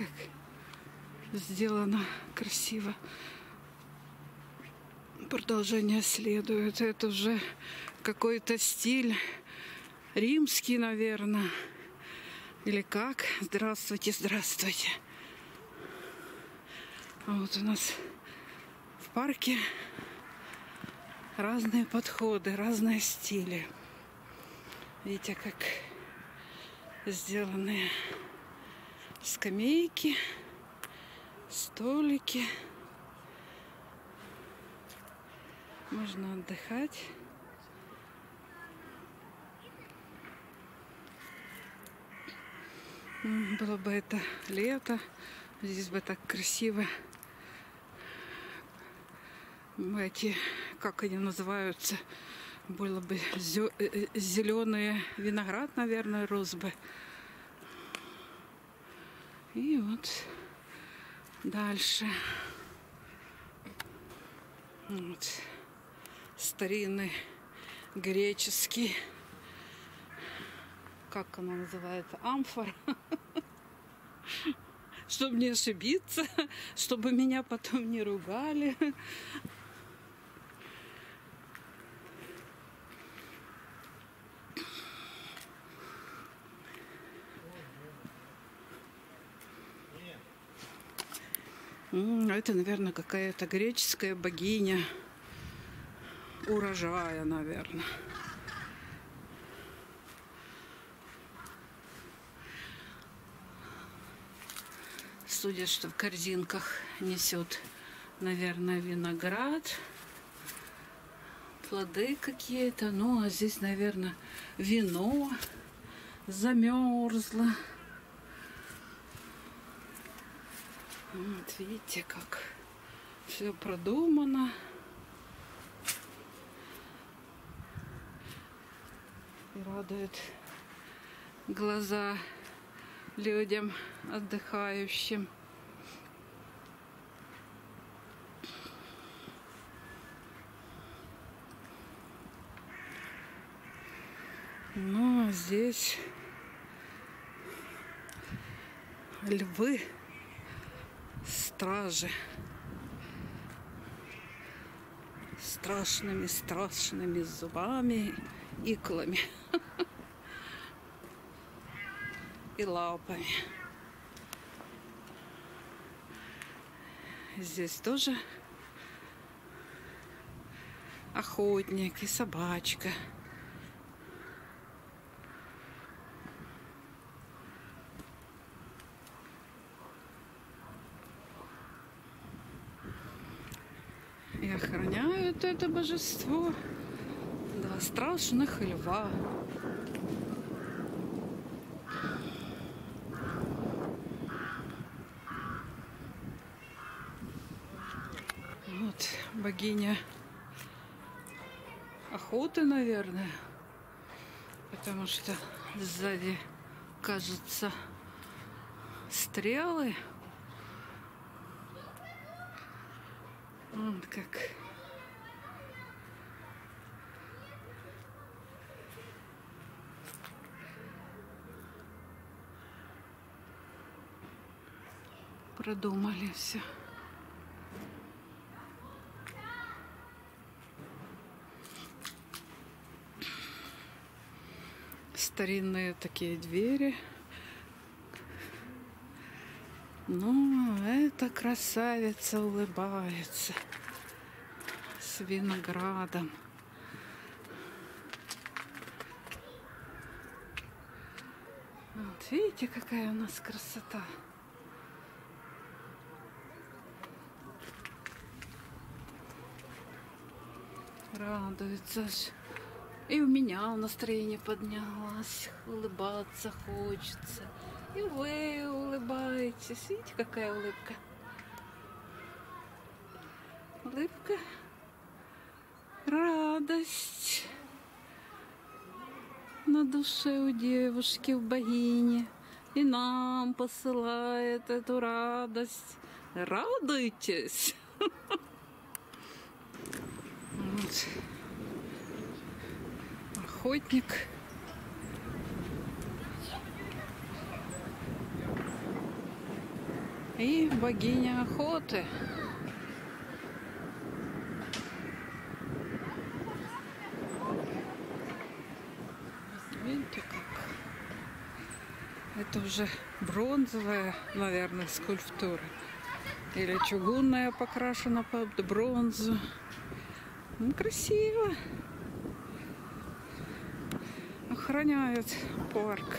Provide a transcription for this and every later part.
как сделано красиво. Продолжение следует. Это уже какой-то стиль римский, наверное. Или как? Здравствуйте, здравствуйте. А вот у нас в парке разные подходы, разные стили. Видите, как сделаны скамейки, столики. Можно отдыхать. Было бы это лето, здесь бы так красиво. Эти, как они называются, было бы зеленый виноград, наверное, рос бы. И вот дальше. Вот. Старинный греческий, как она называется, амфора. Чтобы не ошибиться, чтобы меня потом не ругали. Это, наверное, какая-то греческая богиня урожая, наверное. Судя, что в корзинках несет, наверное, виноград, плоды какие-то. Ну, а здесь, наверное, вино замерзло. Вот видите, как все продумано. И радует глаза людям, отдыхающим. Ну, а здесь львы, стражи, страшными зубами, иклами и лапами. Здесь тоже охотник и собачка. И охраняют это божество два страшных льва. Вот богиня охоты, наверное, потому что сзади, кажется, стрелы. Вот как. Продумали все. Старинные такие двери. Ну, эта красавица улыбается с виноградом. Вот видите, какая у нас красота. Радуется. И у меня настроение поднялось. Улыбаться хочется. И вы улыбаетесь. Видите, какая улыбка? Улыбка. Радость на душе у девушки, в богине. И нам посылает эту радость. Радуйтесь! Вот. Охотник. и богиня охоты. Видите как? Это уже бронзовая, наверное, скульптура. Или чугунная, покрашена под бронзу. Ну, красиво. Охраняют парк.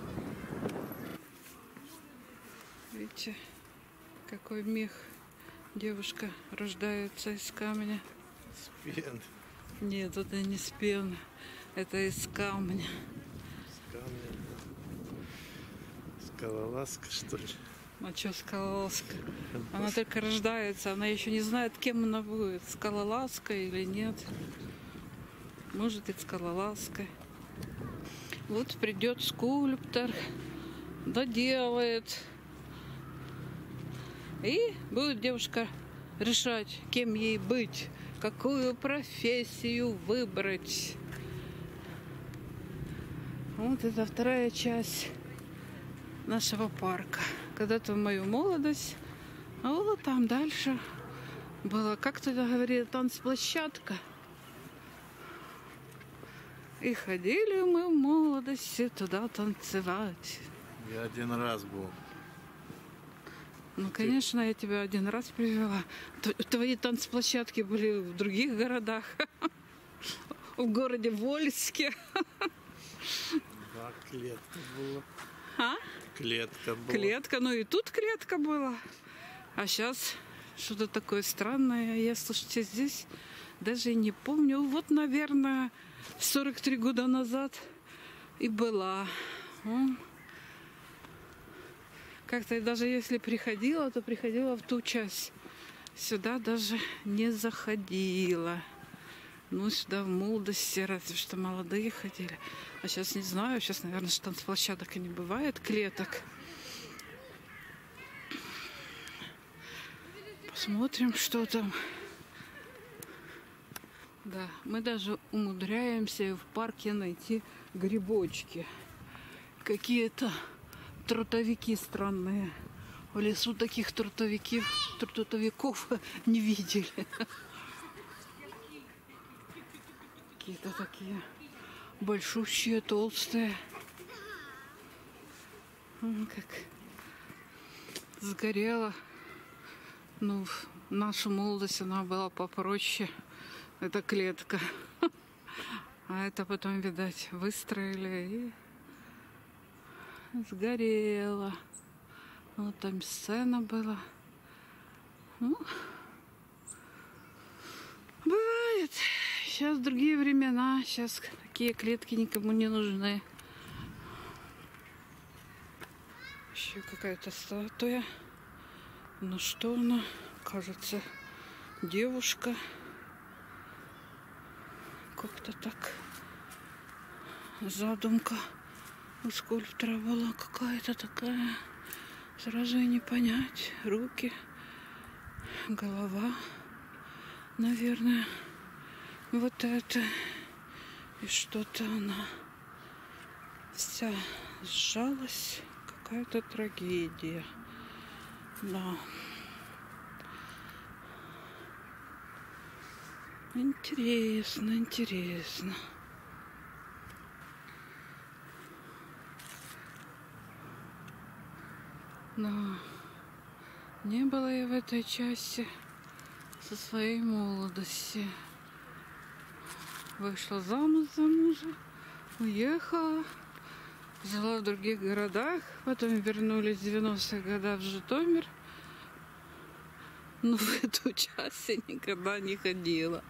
Видите, какой мех. Девушка рождается из камня. С пены. Нет, это не с пены. Это из камня. С камня. Скалолазка, что ли? А что скалолазка? Она только рождается, она еще не знает, кем она будет. Скалолазкой или нет. Может и скалолазкой. Вот придет скульптор, доделает. И будет девушка решать, кем ей быть, какую профессию выбрать. Вот это вторая часть нашего парка. Когда-то в мою молодость, а вот там дальше была, как тогда говорили, танцплощадка. И ходили мы в молодости туда танцевать. Я один раз был. Ну, конечно, я тебя один раз привела. Твои танцплощадки были в других городах. В городе Вольске. Да, клетка была. А? Клетка была. Клетка, ну и тут клетка была. А сейчас что-то такое странное. Я, слушайте, здесь даже и не помню. Вот, наверное, 43 года назад и была. Как-то даже если приходила, то приходила в ту часть. Сюда даже не заходила. Ну, сюда в молодости разве что молодые ходили. А сейчас не знаю. Сейчас, наверное, танцплощадок и не бывает, клеток. Посмотрим, что там. Да, мы даже умудряемся в парке найти грибочки. Какие-то трутовики странные. В лесу таких трутовиков не видели. Какие-то такие большущие, толстые. Как сгорела. Ну, в нашу молодость она была попроще. Это клетка. А это потом, видать, выстроили и сгорела. Вот там сцена была. Ну, бывает. Сейчас другие времена. Сейчас такие клетки никому не нужны. Еще какая-то статуя. Ну что она? Кажется, девушка. Как-то так. Задумка у скульптора была какая-то такая. Сразу и не понять. Руки, голова, наверное. Вот это. И что-то она вся сжалась. Какая-то трагедия. Да. Интересно, интересно. Но не было я в этой части со своей молодости. Вышла замуж за мужа, уехала, жила в других городах, потом вернулись в 90-х годах в Житомир. Но в эту часть я никогда не ходила.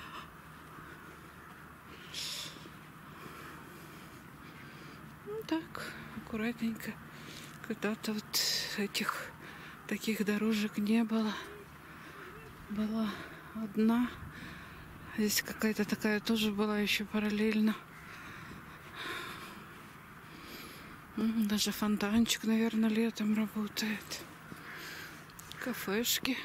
Ну так, аккуратненько. Когда-то вот этих таких дорожек не было. Была одна. Здесь какая-то такая тоже была еще параллельно. Даже фонтанчик, наверное, летом работает. Кафешки.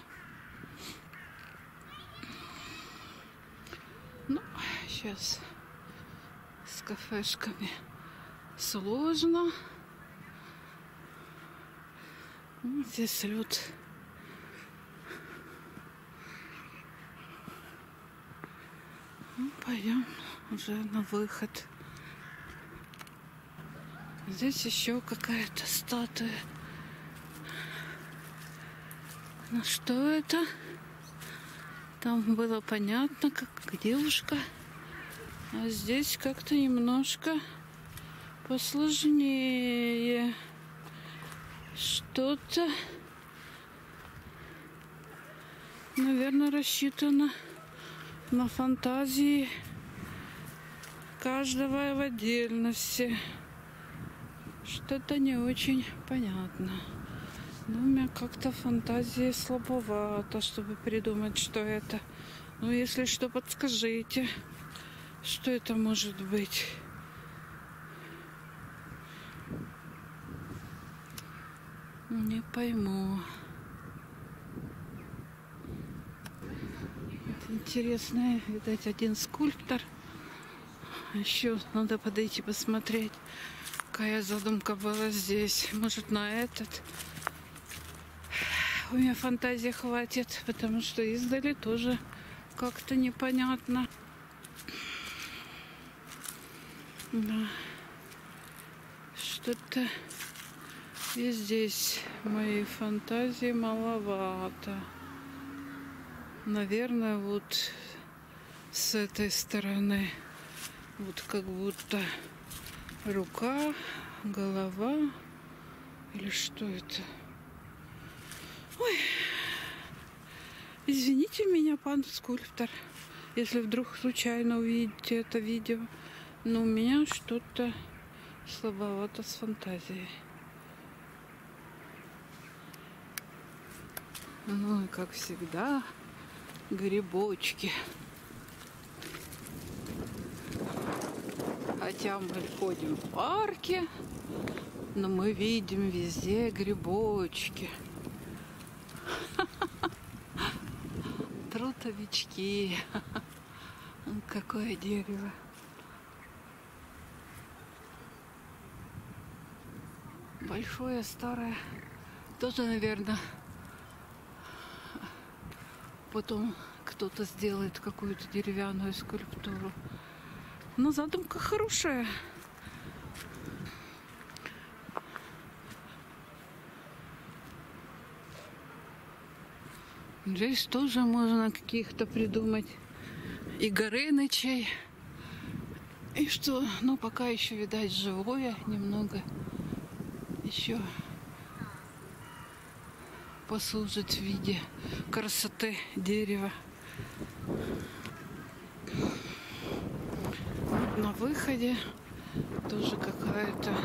Ну, сейчас с кафешками сложно. Вот здесь лед. Ну, пойдем уже на выход. Здесь еще какая-то статуя. Ну что это? Там было понятно, как девушка. А здесь как-то немножко посложнее. Что-то, наверное, рассчитано на фантазии каждого в отдельности. Что-то не очень понятно. Но у меня как-то фантазии слабовато, чтобы придумать, что это. Ну, если что, подскажите, что это может быть. Не пойму. Это интересно, видать, один скульптор. Еще надо подойти посмотреть, какая задумка была здесь. Может, на этот. У меня фантазии хватит, потому что издали тоже как-то непонятно. Да. Что-то и здесь моей фантазии маловато. Наверное, вот с этой стороны вот как будто рука, голова или что это? Ой, извините меня, пан скульптор, если вдруг случайно увидите это видео, но у меня что-то слабовато с фантазией. Ну и как всегда, грибочки. Хотя мы ходим в парке, но мы видим везде грибочки. Трутовички. Какое дерево. Большое, старое. Тоже, наверное, потом кто-то сделает какую-то деревянную скульптуру. Но задумка хорошая. Здесь тоже можно каких-то придумать и Горынычей. И что, ну пока еще, видать, живое немного. Еще послужит в виде красоты дерева. На выходе тоже какая-то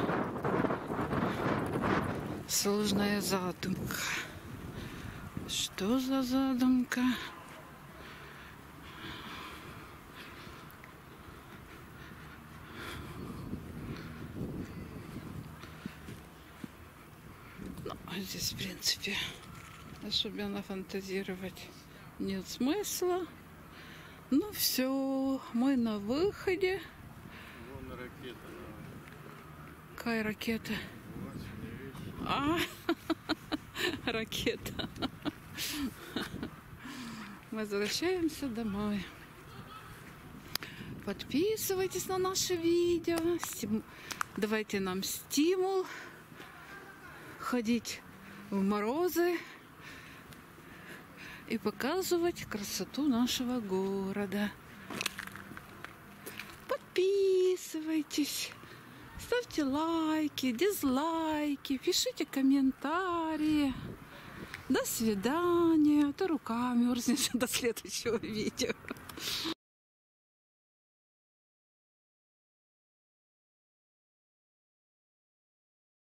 сложная задумка. Что за задумка? Ну, здесь, в принципе, особенно фантазировать нет смысла. Ну все, мы на выходе. Вон ракета. Какая ракета? А, ракета. Возвращаемся домой. Подписывайтесь на наше видео. Давайте нам стимул ходить в морозы и показывать красоту нашего города. Подписывайтесь, ставьте лайки, дизлайки, пишите комментарии. До свидания. А то рука мерзнет. До следующего видео.